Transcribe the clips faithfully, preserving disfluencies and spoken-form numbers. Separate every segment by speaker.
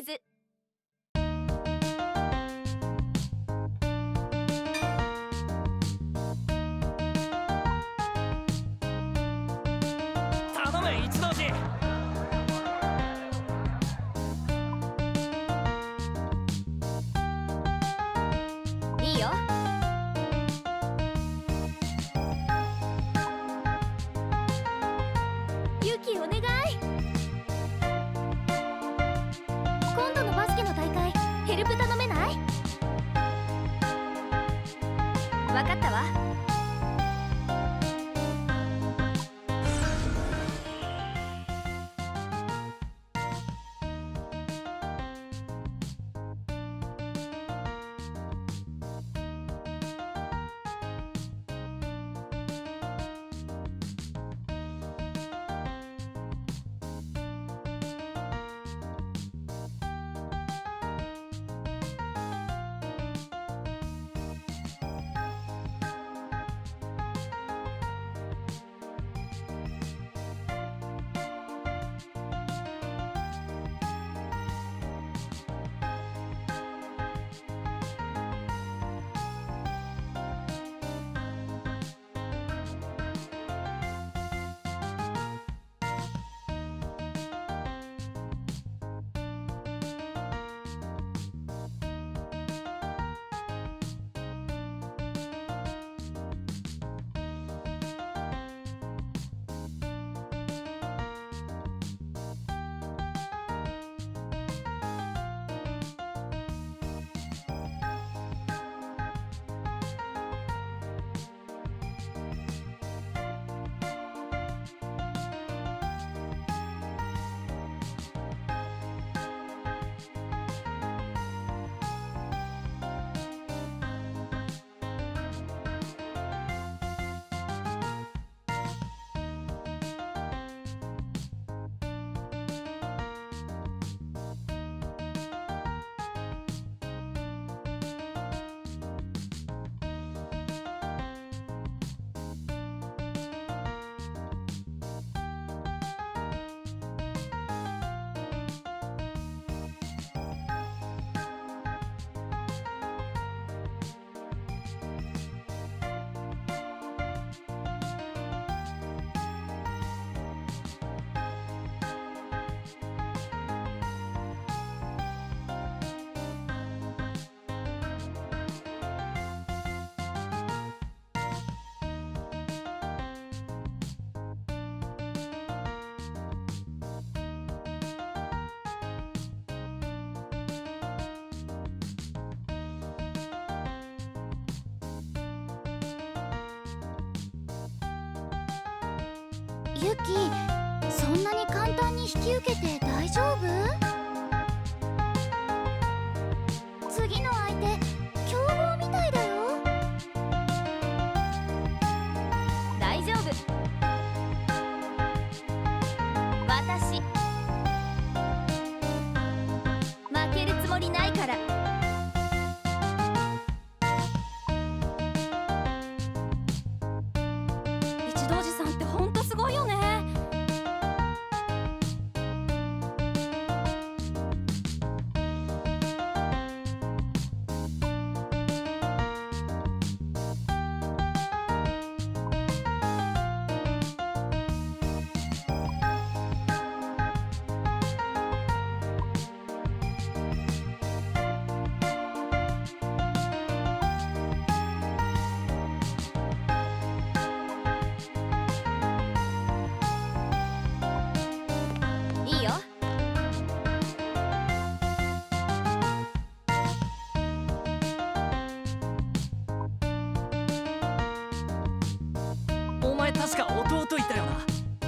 Speaker 1: ズ。
Speaker 2: 頼む一同寺。
Speaker 1: いいよ。ユキお願い。今度のバスケの大会ヘルプ頼めない？分かったわ。ユキ、そんなに簡単に引き受けて大丈夫？次の相手、強豪みたいだよ。大丈夫。私、負けるつもりないから。一同寺さんってほんとすごいよね。いいよ。
Speaker 2: お前確か弟いたよな。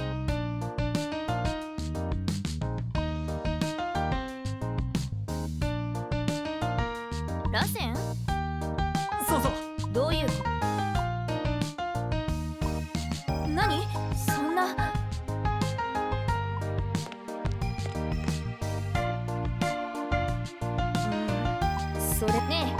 Speaker 1: ラセン？
Speaker 2: そうそう。
Speaker 1: どういうこ？何？そんな。それね